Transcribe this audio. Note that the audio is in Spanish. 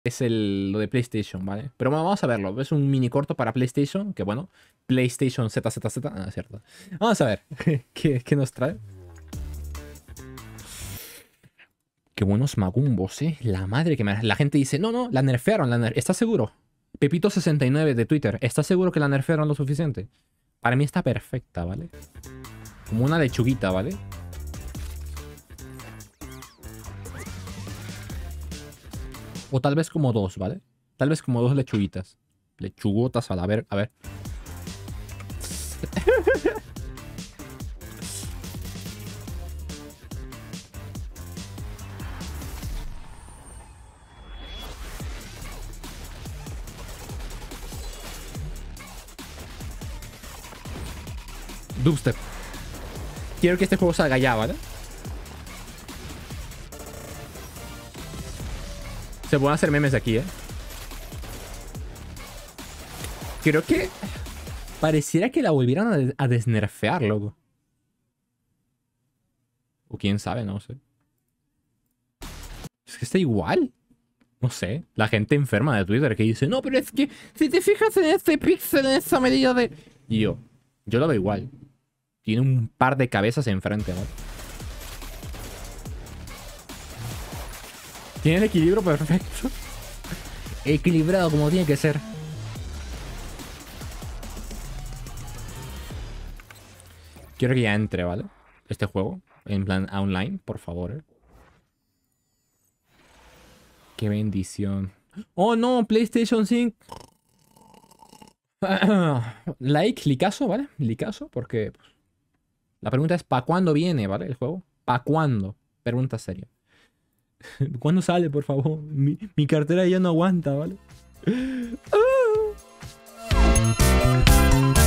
es lo de PlayStation, ¿vale? Pero bueno, vamos a verlo. Es un mini corto para PlayStation, que bueno, PlayStation ZZZ, ah, es cierto. Vamos a ver qué nos trae. Qué buenos magumbos, ¿eh? La madre que me... La gente dice, no, no, la nerfearon, ¿estás seguro? Pepito69 de Twitter, ¿estás seguro que la nerfearon lo suficiente? Para mí está perfecta, ¿vale? Como una lechuguita, ¿vale? O tal vez como dos, ¿vale? Tal vez como dos lechuguitas. Lechugotas, a ver, a ver. Dubstep. Quiero que este juego salga ya, ¿vale? Se pueden hacer memes de aquí, ¿eh? Creo que... Pareciera que la volvieran a desnerfear, loco. O quién sabe, no sé. Es que está igual. No sé. La gente enferma de Twitter que dice, no, pero es que si te fijas en ese píxel, en esa medida de... Y yo lo veo igual. Tiene un par de cabezas enfrente, ¿no? Tiene el equilibrio perfecto. Equilibrado como tiene que ser. Quiero que ya entre, ¿vale? Este juego. En plan online, por favor, ¿eh? Qué bendición. Oh, no, PlayStation 5. Like, licazo, ¿vale? Licazo, porque... Pues, la pregunta es, ¿para cuándo viene, ¿vale? El juego. ¿Para cuándo? Pregunta seria. ¿Cuándo sale, por favor? Mi cartera ya no aguanta, ¿vale?